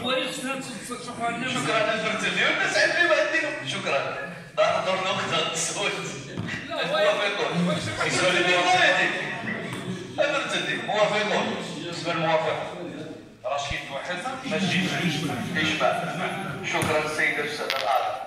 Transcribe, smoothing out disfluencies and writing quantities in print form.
شكرا الفرتمي والناس عارفين ما عندي. شكرا دور نقطة الصوت. موافقون. السؤال الموافق. الفرتمي موافقون. بالنسبة للموافق. رشيد واحد مجيد إجماع. شكرا السيد الأستاذ الأعلى.